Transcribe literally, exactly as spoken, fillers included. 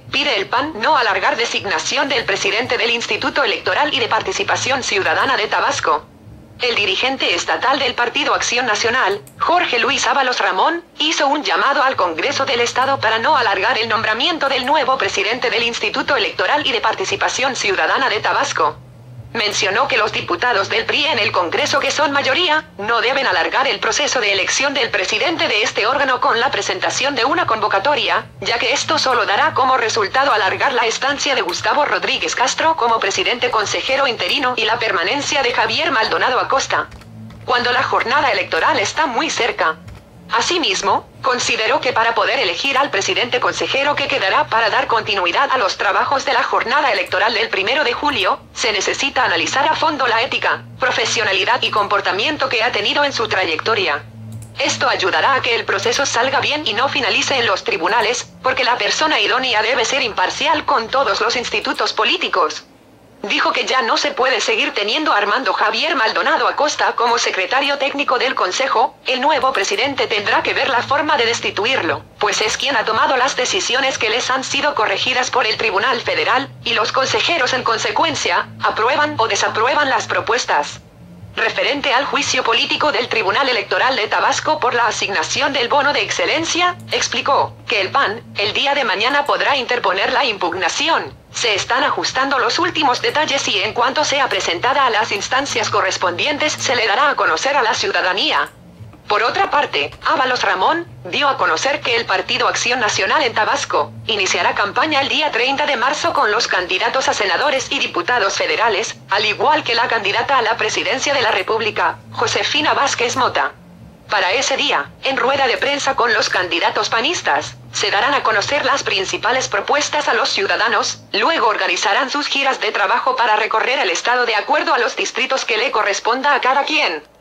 Pide el P A N no alargar designación del presidente del Instituto Electoral y de Participación Ciudadana de Tabasco. El dirigente estatal del Partido Acción Nacional, Jorge Luis Ábalos Ramón, hizo un llamado al Congreso del Estado para no alargar el nombramiento del nuevo presidente del Instituto Electoral y de Participación Ciudadana de Tabasco. Mencionó que los diputados del P R I en el Congreso, que son mayoría, no deben alargar el proceso de elección del presidente de este órgano con la presentación de una convocatoria, ya que esto solo dará como resultado alargar la estancia de Gustavo Rodríguez Castro como presidente consejero interino y la permanencia de Javier Maldonado Acosta, cuando la jornada electoral está muy cerca. Asimismo, consideró que para poder elegir al presidente consejero que quedará para dar continuidad a los trabajos de la jornada electoral del primero de julio, se necesita analizar a fondo la ética, profesionalidad y comportamiento que ha tenido en su trayectoria. Esto ayudará a que el proceso salga bien y no finalice en los tribunales, porque la persona idónea debe ser imparcial con todos los institutos políticos. Dijo que ya no se puede seguir teniendo a Armando Javier Maldonado Acosta como secretario técnico del Consejo. El nuevo presidente tendrá que ver la forma de destituirlo, pues es quien ha tomado las decisiones que les han sido corregidas por el Tribunal Federal, y los consejeros en consecuencia, aprueban o desaprueban las propuestas. Referente al juicio político del Tribunal Electoral de Tabasco por la asignación del bono de excelencia, explicó que el P A N, el día de mañana podrá interponer la impugnación. Se están ajustando los últimos detalles y en cuanto sea presentada a las instancias correspondientes se le dará a conocer a la ciudadanía. Por otra parte, Ábalos Ramón dio a conocer que el Partido Acción Nacional en Tabasco iniciará campaña el día treinta de marzo con los candidatos a senadores y diputados federales, al igual que la candidata a la presidencia de la República, Josefina Vázquez Mota. Para ese día, en rueda de prensa con los candidatos panistas, se darán a conocer las principales propuestas a los ciudadanos, luego organizarán sus giras de trabajo para recorrer el estado de acuerdo a los distritos que le corresponda a cada quien.